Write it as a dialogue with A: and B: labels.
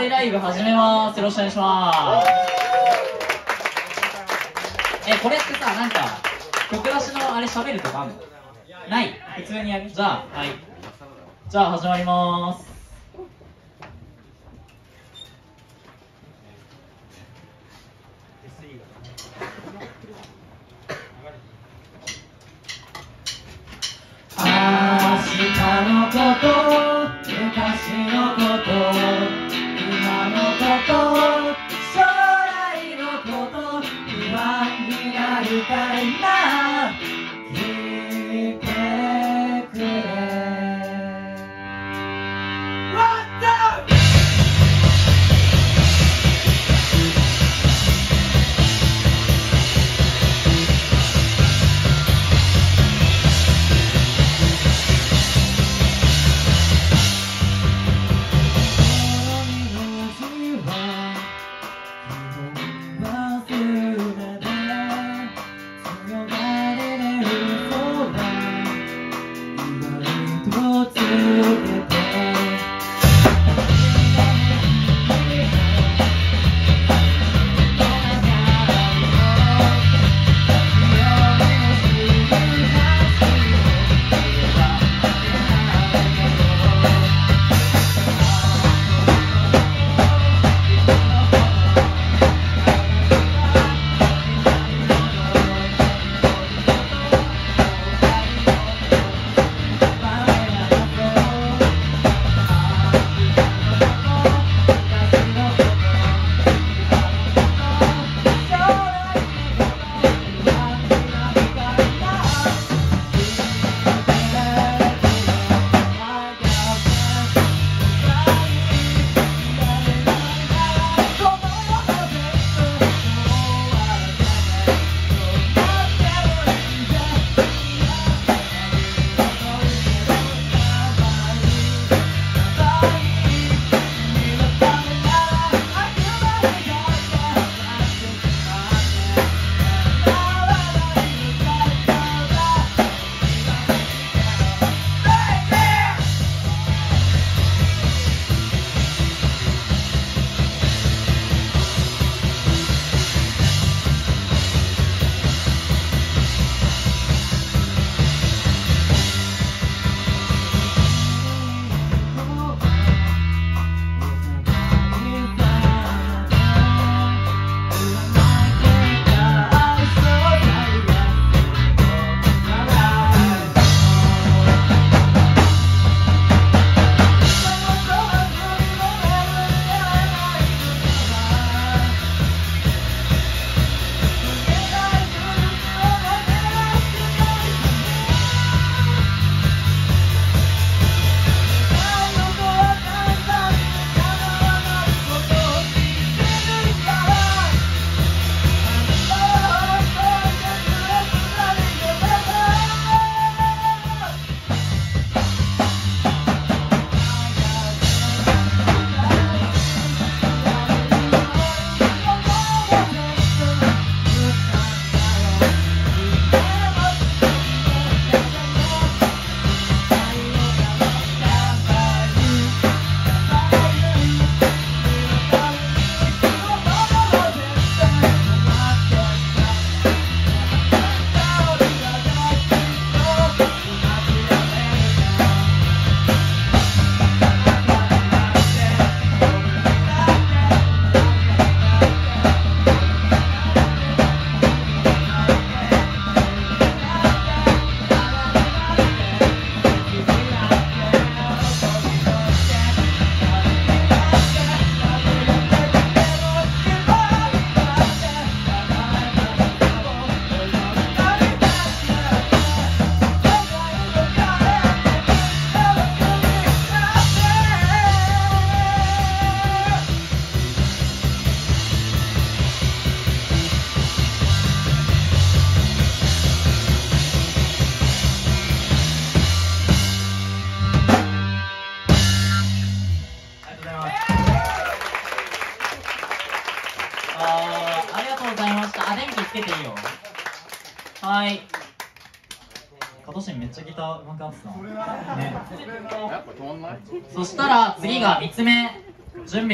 A: りライブ始めます。よろしくお願いします。これってさ、なんか曲出しのあれ喋るとかあんの？ない？普通にやる？じゃあ、はい。じゃあ始まります。明日のこと、昔のこと、今のこと、将来のこと、不安になるから今聞いてくれ。ありがとうございました。電気つけていいよ。はい。加藤慎めっちゃギターうまくなってたね。そしたら次が3つ目準備。